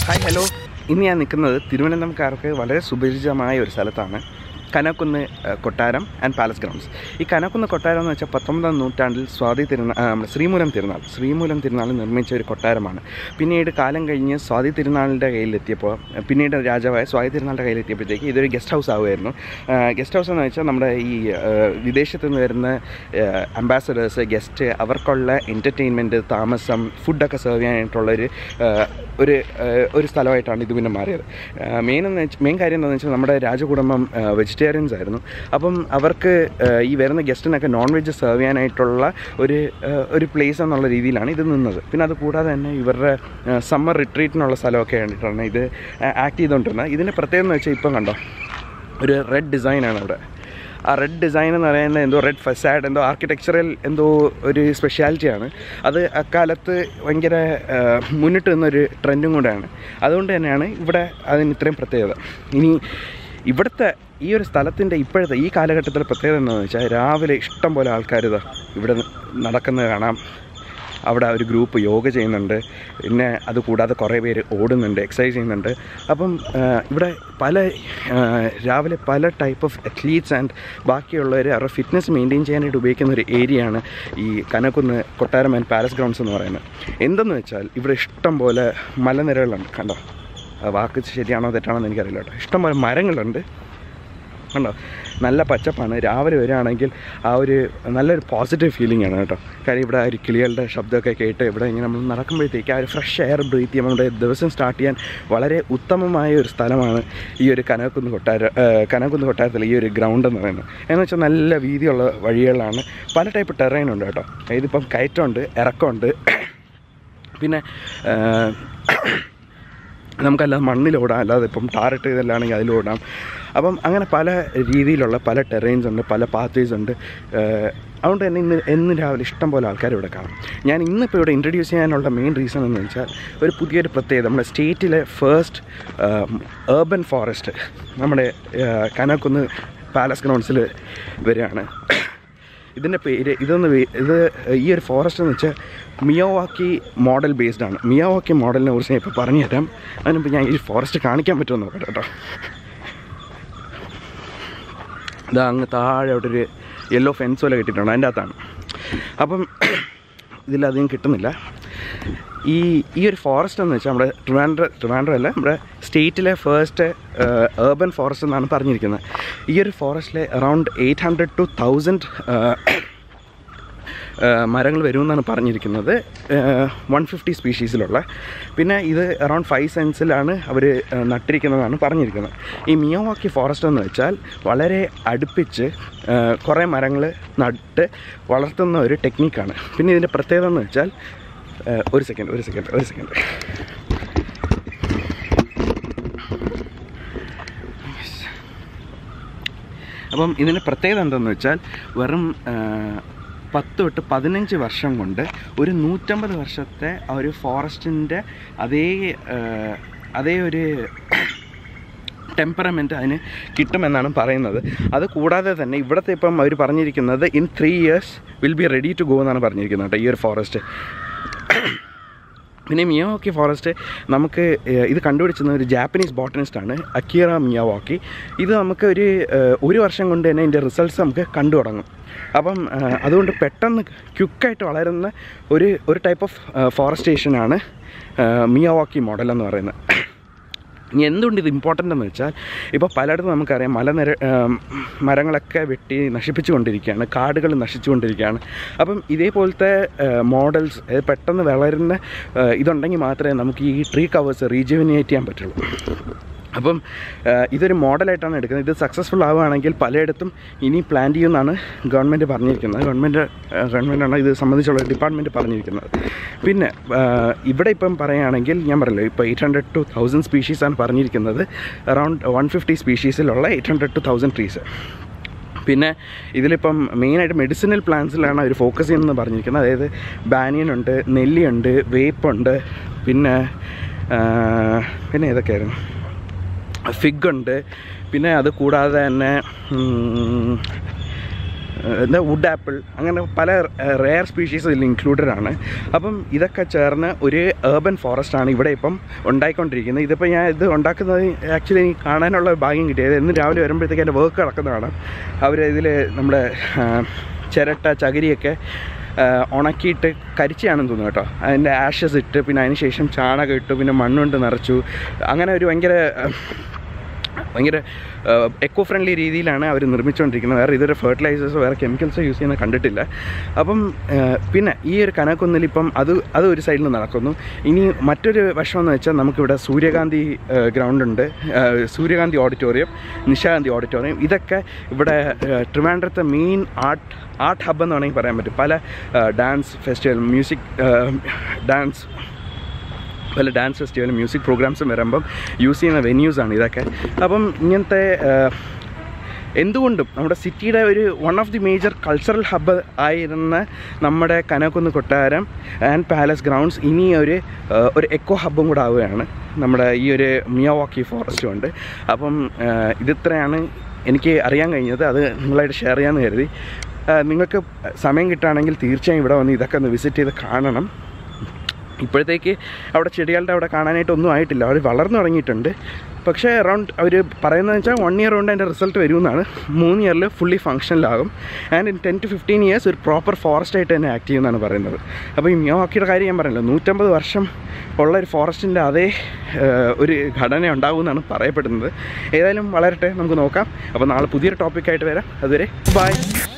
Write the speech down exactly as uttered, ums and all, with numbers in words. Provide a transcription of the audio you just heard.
Hi hello, ഇന്ന് ഞാൻ നിൽക്കുന്നത് തിരുവനന്തപുരക്കാർക്ക് വളരെ സുപരിചിതമായ ഒരു സ്ഥലത്താണ്. കനകുന്ന് കൊട്ടാരം ആൻഡ് പാലസ് ഗ്രൗണ്ട്സ്. ഈ കനകുന്ന് കൊട്ടാരം എന്ന് വെച്ചാൽ പത്തൊമ്പതാം നൂറ്റാണ്ടിൽ സ്വാതി തിരുനാൾ നമ്മുടെ ശ്രീമൂലം തിരുനാൾ ശ്രീമൂലം തിരുനാൾ നിർമ്മിച്ച ഒരു കൊട്ടാരമാണ്. പിന്നീട് കാലം കഴിഞ്ഞ് സ്വാതി തിരുനാളിൻ്റെ കയ്യിലെത്തിയപ്പോൾ പിന്നീട് രാജാവായ സ്വാതി തിരുനാളിൻ്റെ കയ്യിലെത്തിയപ്പോഴത്തേക്ക് ഇതൊരു ഗസ്റ്റ് ഹൗസ് ആവുമായിരുന്നു. ഗസ്റ്റ് ഹൗസ് എന്ന് വെച്ചാൽ നമ്മുടെ ഈ വിദേശത്ത് നിന്ന് വരുന്ന അംബാസഡേഴ്സ്, ഗസ്റ്റ്, അവർക്കുള്ള എൻ്റർടൈൻമെൻറ്റ്, താമസം, ഫുഡൊക്കെ സെർവ് ചെയ്യാനായിട്ടുള്ളൊരു ഒരു ഒരു സ്ഥലമായിട്ടാണ് ഇത് പിന്നെ മാറിയത്. മെയിൻ എന്ന് വെച്ചാൽ മെയിൻ കാര്യം എന്താണെന്ന് വെച്ചാൽ നമ്മുടെ രാജകുടുംബം വെജിറ്റേറിയൻസ് ആയിരുന്നു. അപ്പം അവർക്ക് ഈ വരുന്ന ഗസ്റ്റിനൊക്കെ നോൺ വെജ് സെർവ് ചെയ്യാനായിട്ടുള്ള ഒരു ഒരു പ്ലേസ് എന്നുള്ള രീതിയിലാണ് ഇത് നിന്നത്. പിന്നെ അത് കൂടാതെ തന്നെ ഇവരുടെ സമ്മർ റിട്രീറ്റിനുള്ള സ്ഥലമൊക്കെ വേണ്ടിയിട്ടാണ് ഇത് ആക്ട് ചെയ്തുകൊണ്ടിരുന്നത്. ഇതിൻ്റെ പ്രത്യേകത എന്ന് വെച്ചാൽ ഇപ്പം കണ്ടോ, ഒരു റെഡ് ഡിസൈനാണ് അവിടെ. ആ റെഡ് ഡിസൈൻ എന്ന് പറയുന്നത് എന്തോ റെഡ് ഫസാഡ്, എന്തോ ആർക്കിടെക്ചറൽ എന്തോ ഒരു സ്പെഷ്യാലിറ്റിയാണ്. അത് അക്കാലത്ത് ഭയങ്കര മുന്നിട്ട് നിന്നൊരു ട്രെൻഡും കൂടെയാണ്. അതുകൊണ്ട് തന്നെയാണ് ഇവിടെ അതിന് ഇത്രയും പ്രത്യേകത. ഇനി ഇവിടുത്തെ ഈ ഒരു സ്ഥലത്തിൻ്റെ ഇപ്പോഴത്തെ ഈ കാലഘട്ടത്തിലെ പ്രത്യേകത എന്താണെന്ന് വെച്ചാൽ രാവിലെ ഇഷ്ടം പോലെ ആൾക്കാർ ഇതാ ഇവിടെ നടക്കുന്നത് കാണാം. അവിടെ ഒരു ഗ്രൂപ്പ് യോഗ ചെയ്യുന്നുണ്ട്. പിന്നെ അതുകൂടാതെ കുറേ പേര് ഓടുന്നുണ്ട്, എക്സസൈസ് ചെയ്യുന്നുണ്ട്. അപ്പം ഇവിടെ പല രാവിലെ പല ടൈപ്പ് ഓഫ് അത്ലീറ്റ്സ് ആൻഡ് ബാക്കിയുള്ളവർ അവരുടെ ഫിറ്റ്നസ് മെയിൻറ്റെയിൻ ചെയ്യാനായിട്ട് ഉപയോഗിക്കുന്ന ഒരു ഏരിയയാണ് ഈ കനകുന്ന് കൊട്ടാരം ആൻഡ് പാലസ് ഗ്രൗണ്ട്സ് എന്ന് പറയുന്നത്. എന്തെന്ന് വെച്ചാൽ ഇവിടെ ഇഷ്ടം പോലെ മലനിരകളുണ്ട്. കണ്ടോ, വാക്ക് ശരിയാണോ തെറ്റാണോ എന്ന് എനിക്കറിയില്ല കേട്ടോ. ഇഷ്ടം പോലെ മരങ്ങളുണ്ട് കണ്ടോ, നല്ല പച്ചപ്പാണ്. രാവിലെ വരികയാണെങ്കിൽ ആ ഒരു നല്ലൊരു പോസിറ്റീവ് ഫീലിംഗ് ആണ് കേട്ടോ. കാര്യം ഇവിടെ ഒരു കിളികളുടെ ശബ്ദമൊക്കെ കേട്ട് ഇവിടെ ഇങ്ങനെ നമ്മൾ നടക്കുമ്പോഴത്തേക്ക് ആ ഒരു ഫ്രഷ് എയർ ബ്രീത്ത് ചെയ്യുമ്പോൾ നമ്മുടെ ദിവസം സ്റ്റാർട്ട് ചെയ്യാൻ വളരെ ഉത്തമമായ ഒരു സ്ഥലമാണ് ഈ ഒരു കനകുന്ന് കൊട്ടാര കനകുന്ന് കൊട്ടാരത്തിൽ ഈ ഒരു ഗ്രൗണ്ട് എന്ന് പറയുന്നത്. എന്ന് വെച്ചാൽ നല്ല വീതിയുള്ള വഴികളാണ്. പല ടൈപ്പ് ടെറൈൻ ഉണ്ട് കേട്ടോ. ഇതിപ്പം കയറ്റമുണ്ട്, ഇറക്കമുണ്ട്, പിന്നെ നമുക്കല്ലാതെ മണ്ണിലോടാം, അല്ലാതെ ഇപ്പം ടാറിട്ട് ഇതെല്ലാമാണെങ്കിൽ അതിലോടാം. അപ്പം അങ്ങനെ പല രീതിയിലുള്ള പല ടെറൈൻസ് ഉണ്ട്, പല പാത്വേസ് ഉണ്ട്. അതുകൊണ്ട് തന്നെ ഇന്ന് എന്നും രാവിലെ ഇഷ്ടം പോലെ ആൾക്കാർ ഇവിടെ കാണും. ഞാൻ ഇന്നിപ്പോൾ ഇവിടെ ഇൻട്രൊഡ്യൂസ് ചെയ്യാനുള്ള മെയിൻ റീസൺ എന്ന് വെച്ചാൽ ഒരു പുതിയൊരു പ്രത്യേകത, നമ്മുടെ സ്റ്റേറ്റിലെ ഫസ്റ്റ് ഏർബൻ ഫോറസ്റ്റ് നമ്മുടെ കനകുന്ന് പാലസ് ഗ്രൗണ്ട്സിൽ വരികയാണ്. ഇതിൻ്റെ പേര് ഇതൊന്ന് ഇത് ഈ ഒരു ഫോറസ്റ്റ് എന്ന് വെച്ചാൽ മിയാവാക്കി മോഡൽ ബേസ്ഡ് ആണ്. മിയാവാക്കി മോഡലിനെ കുറിച്ച് ഞാൻ ഇപ്പോൾ പറഞ്ഞു തരാം. അതിനുമ്പോൾ ഞാൻ ഈ ഫോറസ്റ്റ് കാണിക്കാൻ പറ്റുമെന്ന് നോക്കട്ടെ കേട്ടോ. ഇതാ അങ്ങ് താഴെ അവിടെ ഒരു യെല്ലോ ഫെൻസ് പോലെ കിട്ടിയിട്ടുണ്ട്, അതിൻ്റെ അകത്താണ്. അപ്പം ഇതിലധികം കിട്ടുന്നില്ല. ഈ ഈ ഒരു ഫോറസ്റ്റ് എന്ന് വെച്ചാൽ നമ്മുടെ ട്രിവാൻഡ്രം ട്രിവാൻഡ്രം അല്ല നമ്മുടെ സ്റ്റേറ്റിലെ ഫസ്റ്റ് ഏർബൻ ഫോറസ്റ്റ് എന്നാണ് പറഞ്ഞിരിക്കുന്നത്. ഈ ഒരു ഫോറസ്റ്റിലെ around eight hundred to thousand മരങ്ങൾ വരുമെന്നാണ് പറഞ്ഞിരിക്കുന്നത്, വൺ ഫിഫ്റ്റി സ്പീഷീസിലുള്ള. പിന്നെ ഇത് അറൗണ്ട് ഫൈവ് സെൻസിലാണ് അവർ നട്ടിരിക്കുന്നതാണ് പറഞ്ഞിരിക്കുന്നത്. ഈ മിയാവാക്കി ഫോറസ്റ്റ് എന്ന് വെച്ചാൽ വളരെ അടുപ്പിച്ച് കുറേ മരങ്ങൾ നട്ട് വളർത്തുന്ന ഒരു ടെക്നിക്കാണ്. പിന്നെ ഇതിൻ്റെ പ്രത്യേകത എന്ന് വെച്ചാൽ ഒരു സെക്കൻഡ് ഒരു സെക്കൻഡ് ഒരു സെക്കൻഡ് അപ്പം ഇതിൻ്റെ പ്രത്യേകത എന്താണെന്ന് വെച്ചാൽ വെറും പത്ത് തൊട്ട് പതിനഞ്ച് വർഷം കൊണ്ട് ഒരു നൂറ്റമ്പത് വർഷത്തെ ആ ഒരു ഫോറസ്റ്റിൻ്റെ അതേ അതേ ഒരു ടെമ്പറമെൻറ്റ് അതിന് കിട്ടുമെന്നാണ് പറയുന്നത്. അത് കൂടാതെ തന്നെ ഇവിടുത്തെ ഇപ്പം അവർ പറഞ്ഞിരിക്കുന്നത് in three years will be ready to go എന്നാണ് പറഞ്ഞിരിക്കുന്നത് കേട്ടോ ഈ ഒരു ഫോറസ്റ്റ്. പിന്നെ മിയാവാക്കി ഫോറസ്റ്റ് നമുക്ക് ഇത് കണ്ടുപിടിച്ചത് ഒരു ജാപ്പനീസ് ബോട്ടണിസ്റ്റാണ്, അക്കീറ മിയാവാക്കി. ഇത് നമുക്ക് ഒരു ഒരു വർഷം കൊണ്ട് തന്നെ ഇതിൻ്റെ റിസൾട്ട്സ് നമുക്ക് കണ്ടു തുടങ്ങും. അപ്പം അതുകൊണ്ട് പെട്ടെന്ന് ക്വിക്കായിട്ട് വളരുന്ന ഒരു ഒരു ടൈപ്പ് ഓഫ് ഫോറസ്റ്റേഷനാണ് മിയാവാക്കി മോഡൽ എന്ന് പറയുന്നത്. ഇനി എന്തുകൊണ്ട് ഇത് ഇമ്പോർട്ടൻ്റ് എന്ന് വെച്ചാൽ ഇപ്പോൾ പലയിടത്തും നമുക്കറിയാം മലനിര മരങ്ങളൊക്കെ വെട്ടി നശിപ്പിച്ചു കൊണ്ടിരിക്കുകയാണ്, കാടുകൾ നശിച്ചു കൊണ്ടിരിക്കുകയാണ്. അപ്പം ഇതേപോലത്തെ മോഡൽസ് പെട്ടെന്ന് വളരുന്ന ഇതുണ്ടെങ്കിൽ മാത്രമേ നമുക്ക് ഈ ട്രീ കവേഴ്സ് റീജുവിനേറ്റ് ചെയ്യാൻ പറ്റുള്ളൂ. അപ്പം ഇതൊരു മോഡലായിട്ടാണ് എടുക്കുന്നത്. ഇത് സക്സസ്ഫുൾ ആവുകയാണെങ്കിൽ പലയിടത്തും ഇനി പ്ലാൻ ചെയ്യുമെന്നാണ് ഗവൺമെൻറ് പറഞ്ഞിരിക്കുന്നത്. ഗവൺമെൻറ് ഗവൺമെൻറ്റാണ് ഇത് സംബന്ധിച്ചുള്ള ഡിപ്പാർട്ട്മെൻറ്റ് പറഞ്ഞിരിക്കുന്നത്. പിന്നെ ഇവിടെ ഇപ്പം പറയുകയാണെങ്കിൽ ഞാൻ പറയല്ലോ ഇപ്പോൾ എയ്റ്റ് ഹൺഡ്രഡ് ടു തൗസൻഡ് സ്പീഷീസാണ് പറഞ്ഞിരിക്കുന്നത്. അറൗണ്ട് വൺ ഫിഫ്റ്റി സ്പീഷീസിലുള്ള eight hundred to thousand trees. പിന്നെ ഇതിലിപ്പം മെയിനായിട്ട് മെഡിസിനൽ പ്ലാന്റ്സിലാണ് അവർ ഫോക്കസ് ചെയ്യുന്നതെന്ന് പറഞ്ഞിരിക്കുന്നത്. അതായത് ബാനിയനുണ്ട്, നെല്ലിയുണ്ട്, വേപ്പുണ്ട്, പിന്നെ പിന്നെ ഏതൊക്കെയായിരുന്നു ഫിഗ് ഉണ്ട്. പിന്നെ അത് കൂടാതെ തന്നെ എന്താ വുഡ് ആപ്പിൾ, അങ്ങനെ പല റെയർ സ്പീഷീസ് ഇതിൽ ഇൻക്ലൂഡഡ് ആണ്. അപ്പം ഇതൊക്കെ ചേർന്ന് ഒരു ഏർബൻ ഫോറസ്റ്റാണ് ഇവിടെ ഇപ്പം ഉണ്ടായിക്കൊണ്ടിരിക്കുന്നത്. ഇതിപ്പോൾ ഞാൻ ഇത് ഉണ്ടാക്കുന്നത് ആക്ച്വലി എനിക്ക് കാണാനുള്ള ഭാഗ്യം കിട്ടിയത്. ഇന്ന് രാവിലെ വരുമ്പോഴത്തേക്ക് എൻ്റെ വർക്ക് നടക്കുന്നതാണ്. അവർ ഇതിൽ നമ്മുടെ ചിരട്ട ചകിരിയൊക്കെ ഉണക്കിയിട്ട് കരിച്ചാണെന്ന് തോന്നുന്നു കേട്ടോ. അതിൻ്റെ ആഷസ് ഇട്ട് പിന്നെ അതിന് ശേഷം ചാണകം ഇട്ടു, പിന്നെ മണ്ണുകൊണ്ട് നിറച്ചു. അങ്ങനെ ഒരു ഭയങ്കര ഭയങ്കര എക്കോ ഫ്രണ്ട്ലി രീതിയിലാണ് അവർ നിർമ്മിച്ചുകൊണ്ടിരിക്കുന്നത്. വേറെ ഇതൊരു ഫെർട്ടിലൈസേഴ്സോ വേറെ കെമിക്കൽസോ യൂസ് ചെയ്യുന്നത് കണ്ടിട്ടില്ല. അപ്പം പിന്നെ ഈ ഒരു കനകുന്നിൽ ഇപ്പം അത് അത് ഒരു സൈഡിൽ നടക്കുന്നു. ഇനി മറ്റൊരു വശമെന്ന് വെച്ചാൽ നമുക്കിവിടെ സൂര്യകാന്തി ഗ്രൗണ്ടുണ്ട്, സൂര്യകാന്തി ഓഡിറ്റോറിയം, നിശാഗാന്ധി ഓഡിറ്റോറിയം. ഇതൊക്കെ ഇവിടെ ട്രിവാൻഡ്രത്തെ മെയിൻ ആർട്ട് ആർട്ട് ഹബ്ബ് എന്ന് വേണമെങ്കിൽ പറയാൻ പറ്റും. പല ഡാൻസ് ഫെസ്റ്റിവൽ, മ്യൂസിക് ഡാൻസ് പല ഡാൻസ് ഫെസ്റ്റിവലും മ്യൂസിക് പ്രോഗ്രാംസും വരുമ്പം യൂസ് ചെയ്യുന്ന വെന്യൂസാണ് ഇതൊക്കെ. അപ്പം ഇങ്ങനത്തെ എന്തുകൊണ്ടും നമ്മുടെ സിറ്റിയുടെ ഒരു one of the major cultural hub ആയിരുന്ന നമ്മുടെ കനകുന്ന് കൊട്ടാരം ആൻഡ് പാലസ് ഗ്രൗണ്ട്സ് ഇനി ഒരു ഒരു എക്കോ ഹബ്ബും കൂടെ ആവുകയാണ് നമ്മുടെ ഈ ഒരു മിയാവാക്കി ഫോറസ്റ്റ് കൊണ്ട്. അപ്പം ഇതിത്രയാണ് എനിക്ക് അറിയാൻ കഴിഞ്ഞത്. അത് നിങ്ങളായിട്ട് ഷെയർ ചെയ്യാമെന്ന് കരുതി. നിങ്ങൾക്ക് സമയം കിട്ടുകയാണെങ്കിൽ തീർച്ചയായും ഇവിടെ വന്ന് ഇതൊക്കെ ഒന്ന് വിസിറ്റ് ചെയ്ത് കാണണം. ഇപ്പോഴത്തേക്ക് അവിടെ ചെടികളുടെ അവിടെ കാണാനായിട്ടൊന്നും ആയിട്ടില്ല, അവർ വളർന്നു തുടങ്ങിയിട്ടുണ്ട്. പക്ഷേ അറൗണ്ട് അവർ പറയുന്നത് വെച്ചാൽ വൺ ഇയർ കൊണ്ട് അതിൻ്റെ റിസൾട്ട് വരുമെന്നാണ്. മൂന്ന് ഇയറിൽ ഫുള്ളി ഫങ്ഷനിലാകും. And in ten to fifteen years ഒരു പ്രോപ്പർ ഫോറസ്റ്റായിട്ട് തന്നെ ആക്ട് ചെയ്യുമെന്നാണ് പറയുന്നത്. അപ്പോൾ ഈ മിയാവാക്കിയുടെ കാര്യം ഞാൻ പറഞ്ഞല്ലോ, നൂറ്റമ്പത് വർഷം ഉള്ള ഒരു ഫോറസ്റ്റിൻ്റെ അതേ ഒരു ഘടന ഉണ്ടാകുമെന്നാണ് പറയപ്പെടുന്നത്. ഏതായാലും വളരട്ടെ, നമുക്ക് നോക്കാം. അപ്പോൾ നാളെ പുതിയൊരു ടോപ്പിക്കായിട്ട് വരാം. അതുവരെ ബൈ.